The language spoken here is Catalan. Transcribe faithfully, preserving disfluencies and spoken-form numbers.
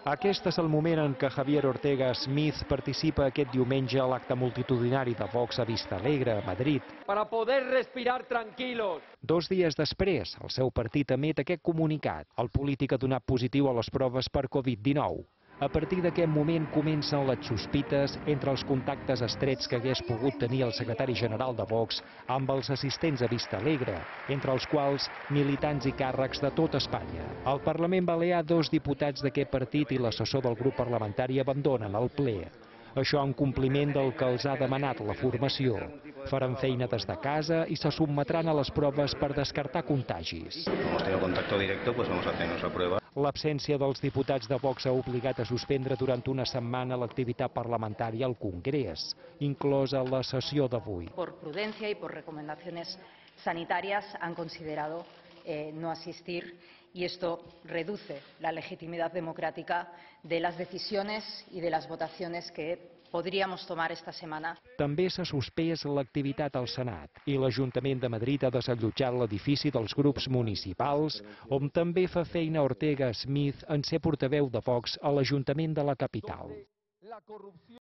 Aquest és el moment en què Javier Ortega Smith participa aquest diumenge a l'acte multitudinari de Vox a Vistalegre, a Madrid. Para poder respirar tranquilos. Dos dies després, el seu partit emet aquest comunicat. El polític ha donat positiu a les proves per Covid dinou. A partir d'aquest moment comencen les sospites entre els contactes estrets que hagués pogut tenir el secretari general de Vox amb els assistents a Vistalegre, entre els quals militants i càrrecs de tot Espanya. Al Parlament Balear, dos diputats d'aquest partit i l'assessor del grup parlamentari abandonen el ple. Això en compliment del que els ha demanat la formació. Faran feina des de casa i se sotmetran a les proves per descartar contagis. Hemos tenido contacto directo, pues vamos a hacernos la prueba. L'absència dels diputats de Vox ha obligat a suspendre durant una setmana l'activitat parlamentària al Congrés, inclosa la sessió d'avui. Por prudencia y por recomendaciones sanitarias han considerado eh, no asistir y esto reduce la legitimidad democrática de las decisiones y de las votaciones que podríamos tomar esta setmana. També s'ha suspès l'activitat al Senat i l'Ajuntament de Madrid ha desallotjat l'edifici dels grups municipals, on també fa feina Ortega Smith en ser portaveu de Vox a l'Ajuntament de la capital.